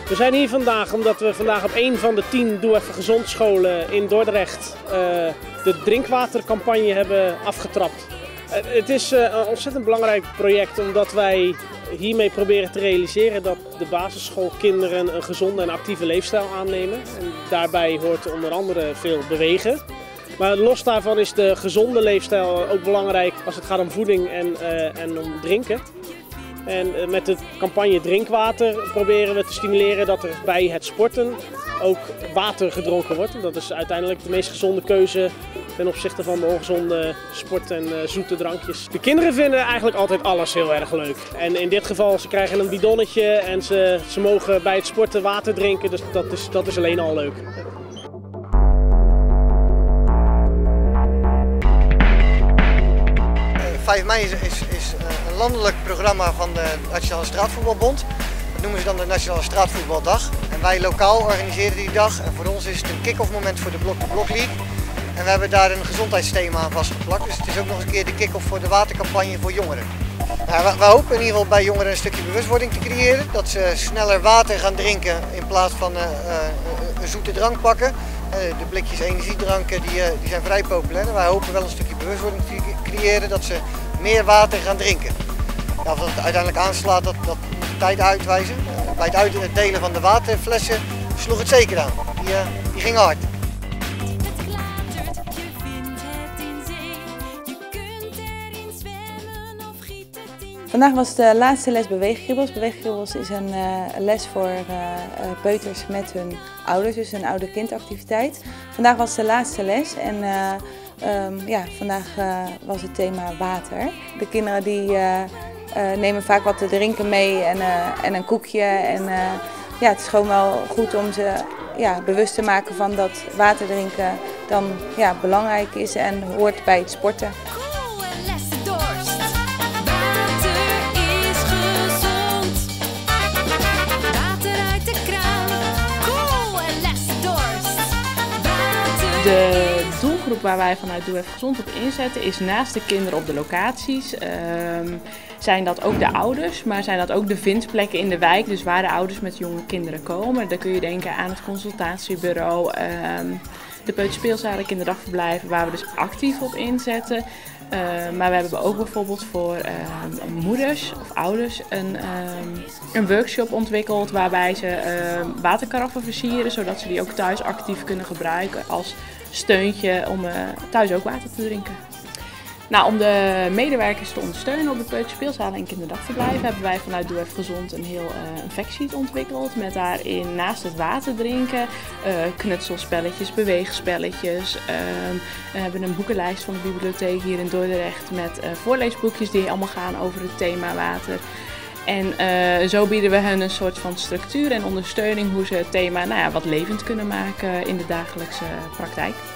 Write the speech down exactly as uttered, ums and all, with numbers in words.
We zijn hier vandaag omdat we vandaag op één van de tien Doe Even Gezond scholen in Dordrecht uh, de drinkwatercampagne hebben afgetrapt. Uh, het is uh, een ontzettend belangrijk project omdat wij hiermee proberen te realiseren dat de basisschoolkinderen een gezonde en actieve leefstijl aannemen. En daarbij hoort onder andere veel bewegen. Maar los daarvan is de gezonde leefstijl ook belangrijk als het gaat om voeding en, uh, en om drinken. En met de campagne Drinkwater proberen we te stimuleren dat er bij het sporten ook water gedronken wordt. Dat is uiteindelijk de meest gezonde keuze ten opzichte van de ongezonde sport en uh, zoete drankjes. De kinderen vinden eigenlijk altijd alles heel erg leuk. En in dit geval, ze krijgen een bidonnetje en ze, ze mogen bij het sporten water drinken. Dus dat is, dat is alleen al leuk. vijf mei is, is, is een landelijk programma van de Nationale Straatvoetbalbond. Dat noemen ze dan de Nationale Straatvoetbaldag. En wij lokaal organiseren die dag. En voor ons is het een kick-off moment voor de Blok-to-Blok League. En we hebben daar een gezondheidsthema aan vastgeplakt. Dus het is ook nog eens een keer de kick-off voor de watercampagne voor jongeren. Nou, we, we hopen in ieder geval bij jongeren een stukje bewustwording te creëren. Dat ze sneller water gaan drinken in plaats van uh, uh, een zoete drank pakken. Uh, de blikjes energiedranken die, uh, die zijn vrij populair. En wij hopen wel een stukje bewustwording te creëren dat ze meer water gaan drinken. Ja, of dat het uiteindelijk aanslaat, dat, dat moet de tijd uitwijzen. Uh, bij het uitdelen van de waterflessen sloeg het zeker aan. Die, uh, die ging hard. Vandaag was de laatste les Beweegkriebels. Beweegkriebels is een uh, les voor uh, peuters met hun ouders, dus een ouder-kindactiviteit. Vandaag was de laatste les en uh, um, ja, vandaag uh, was het thema water. De kinderen die, uh, uh, nemen vaak wat te drinken mee en, uh, en een koekje. En, uh, ja, het is gewoon wel goed om ze ja, bewust te maken van dat water drinken dan ja, belangrijk is en hoort bij het sporten. De doelgroep waar wij vanuit Doe Even Gezond op inzetten is naast de kinderen op de locaties. Uh, zijn dat ook de ouders, maar zijn dat ook de vindplekken in de wijk. Dus waar de ouders met jonge kinderen komen. Dan kun je denken aan het consultatiebureau, uh, de peuterspeelzalen, kinderdagverblijven waar we dus actief op inzetten. Uh, maar we hebben ook bijvoorbeeld voor uh, moeders of ouders een, uh, een workshop ontwikkeld waarbij ze uh, waterkaraffen versieren, zodat ze die ook thuis actief kunnen gebruiken als steuntje om uh, thuis ook water te drinken. Nou, om de medewerkers te ondersteunen op de peuterspeelzalen en kinderdagverblijven hebben wij vanuit Doe Even Gezond een heel uh, een factsheet ontwikkeld. Met daarin naast het water drinken, uh, knutselspelletjes, beweegspelletjes. Uh, we hebben een boekenlijst van de bibliotheek hier in Dordrecht met uh, voorleesboekjes die allemaal gaan over het thema water. En uh, zo bieden we hen een soort van structuur en ondersteuning hoe ze het thema nou ja, wat levend kunnen maken in de dagelijkse praktijk.